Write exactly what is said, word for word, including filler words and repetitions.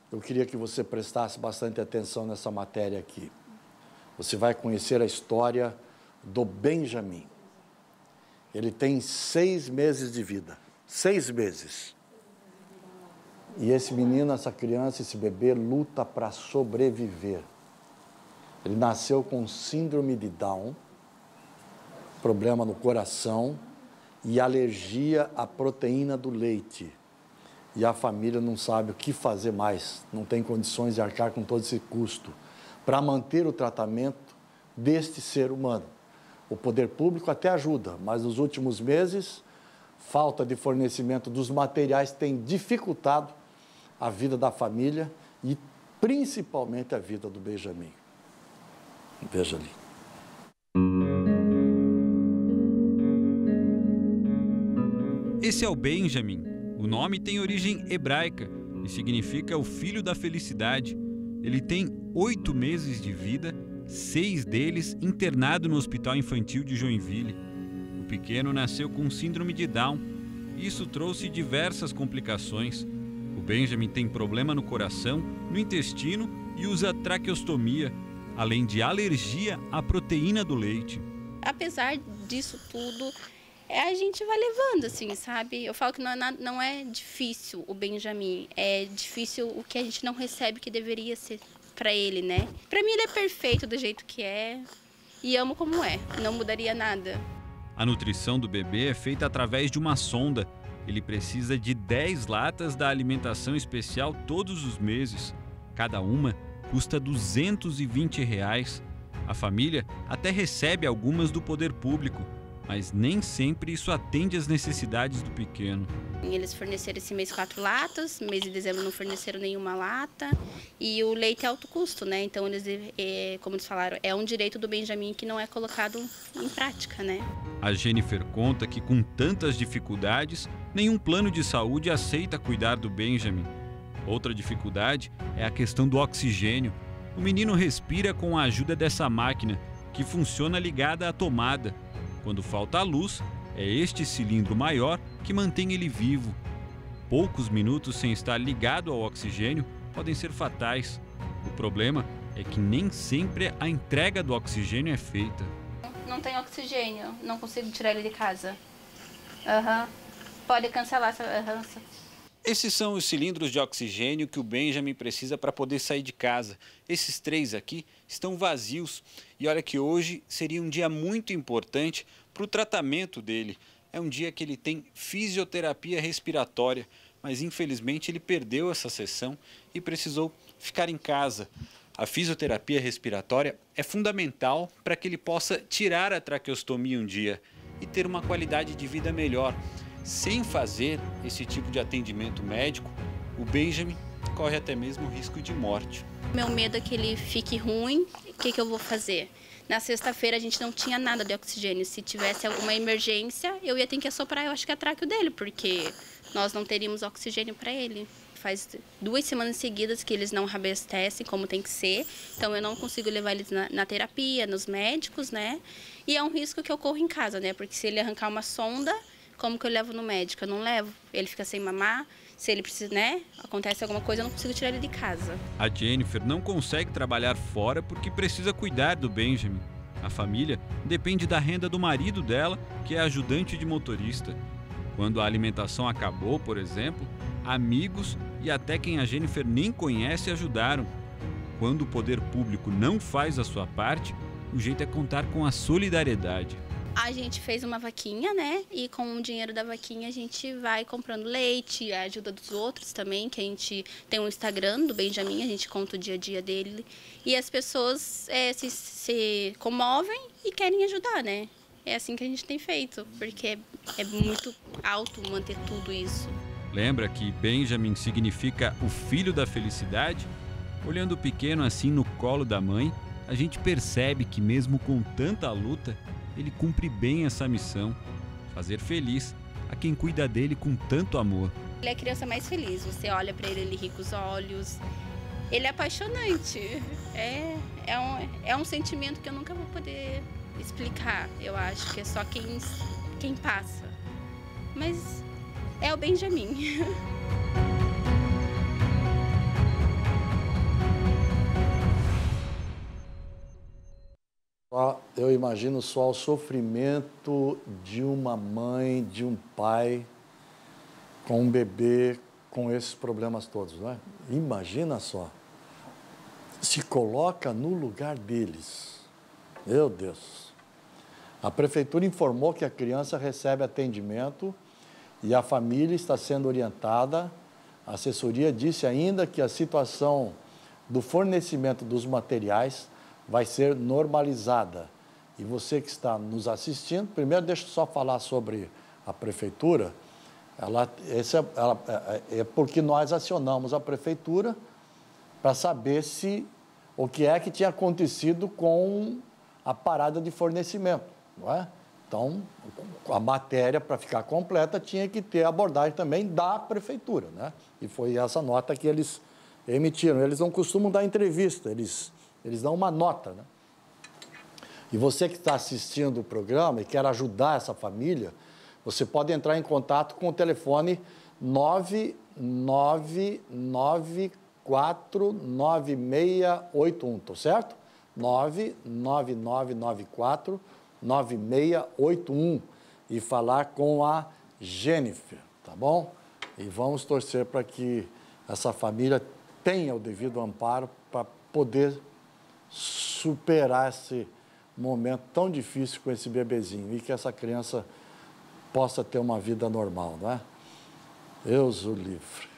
eu queria que você prestasse bastante atenção nessa matéria aqui. Você vai conhecer a história do Benjamin. Ele tem seis meses de vida. Seis meses. E esse menino, essa criança, esse bebê luta para sobreviver. Ele nasceu com síndrome de Down, problema no coração e alergia à proteína do leite. E a família não sabe o que fazer mais, não tem condições de arcar com todo esse custo para manter o tratamento deste ser humano. O poder público até ajuda, mas nos últimos meses, falta de fornecimento dos materiais tem dificultado a vida da família e principalmente a vida do Benjamin. Veja ali. Esse é o Benjamin. O nome tem origem hebraica e significa o filho da felicidade. Ele tem oito meses de vida, seis deles internado no Hospital Infantil de Joinville. O pequeno nasceu com síndrome de Down. Isso trouxe diversas complicações. O Benjamin tem problema no coração, no intestino e usa traqueostomia, além de alergia à proteína do leite. Apesar disso tudo, É, a gente vai levando, assim, sabe? Eu falo que não é, não é difícil o Benjamin, é difícil o que a gente não recebe que deveria ser para ele, né? Para mim ele é perfeito do jeito que é e amo como é, não mudaria nada. A nutrição do bebê é feita através de uma sonda. Ele precisa de dez latas da alimentação especial todos os meses. Cada uma custa duzentos e vinte reais. A família até recebe algumas do poder público, mas nem sempre isso atende às necessidades do pequeno. Eles forneceram esse mês quatro latas, no mês de dezembro não forneceram nenhuma lata, e o leite é alto custo, né? Então, eles, é, como eles falaram, é um direito do Benjamin que não é colocado em prática, né? A Jennifer conta que com tantas dificuldades, nenhum plano de saúde aceita cuidar do Benjamin. Outra dificuldade é a questão do oxigênio. O menino respira com a ajuda dessa máquina, que funciona ligada à tomada. Quando falta a luz, é este cilindro maior que mantém ele vivo. Poucos minutos sem estar ligado ao oxigênio podem ser fatais. O problema é que nem sempre a entrega do oxigênio é feita. Não tem oxigênio, não consigo tirar ele de casa. Uhum. Pode cancelar essa... Uhum. Esses são os cilindros de oxigênio que o Benjamin precisa para poder sair de casa. Esses três aqui estão vazios. E olha que hoje seria um dia muito importante para o tratamento dele. É um dia que ele tem fisioterapia respiratória, mas infelizmente ele perdeu essa sessão e precisou ficar em casa. A fisioterapia respiratória é fundamental para que ele possa tirar a traqueostomia um dia e ter uma qualidade de vida melhor. Sem fazer esse tipo de atendimento médico, o Benjamin corre até mesmo risco de morte. Meu medo é que ele fique ruim. O que, que eu vou fazer? Na sexta-feira a gente não tinha nada de oxigênio. Se tivesse alguma emergência, eu ia ter que assoprar, eu acho que a tráqueo dele, porque nós não teríamos oxigênio para ele. Faz duas semanas seguidas que eles não reabastecem como tem que ser, então eu não consigo levar eles na, na terapia, nos médicos, né? E é um risco que eu corro em casa, né? Porque se ele arrancar uma sonda, como que eu levo no médico? Eu não levo. Ele fica sem mamar. Se ele precisa, né? Acontece alguma coisa, eu não consigo tirar ele de casa. A Jennifer não consegue trabalhar fora porque precisa cuidar do Benjamin. A família depende da renda do marido dela, que é ajudante de motorista. Quando a alimentação acabou, por exemplo, amigos e até quem a Jennifer nem conhece ajudaram. Quando o poder público não faz a sua parte, o jeito é contar com a solidariedade. A gente fez uma vaquinha, né? E com o dinheiro da vaquinha a gente vai comprando leite, a ajuda dos outros também, que a gente tem um Instagram do Benjamin, a gente conta o dia a dia dele. E as pessoas é, se, se comovem e querem ajudar, né? É assim que a gente tem feito, porque é, é muito alto manter tudo isso. Lembra que Benjamin significa o filho da felicidade? Olhando o pequeno assim no colo da mãe, a gente percebe que mesmo com tanta luta, ele cumpre bem essa missão, fazer feliz a quem cuida dele com tanto amor. Ele é a criança mais feliz, você olha para ele, ele ri com os olhos, ele é apaixonante, é, é, um, é um sentimento que eu nunca vou poder explicar, eu acho que é só quem, quem passa, mas é o Benjamin. eu imagino só o sofrimento de uma mãe, de um pai, com um bebê, com esses problemas todos, não é? Imagina só. Se coloca no lugar deles. Meu Deus. A prefeitura informou que a criança recebe atendimento e a família está sendo orientada. A assessoria disse ainda que a situação do fornecimento dos materiais vai ser normalizada. E você que está nos assistindo, primeiro deixa eu só falar sobre a prefeitura. Ela, esse é, ela, é, é porque nós acionamos a prefeitura para saber se o que é que tinha acontecido com a parada de fornecimento, não é? Então, a matéria, para ficar completa, tinha que ter a abordagem também da prefeitura, né? E foi essa nota que eles emitiram. Eles não costumam dar entrevista, eles, eles dão uma nota, né? E você que está assistindo o programa e quer ajudar essa família, você pode entrar em contato com o telefone nove nove nove quatro nove seis oito um, tá certo? nove nove nove nove quatro nove seis oito um e falar com a Jennifer, tá bom? E vamos torcer para que essa família tenha o devido amparo para poder superar esse momento tão difícil com esse bebezinho e que essa criança possa ter uma vida normal, não é? Deus o livre.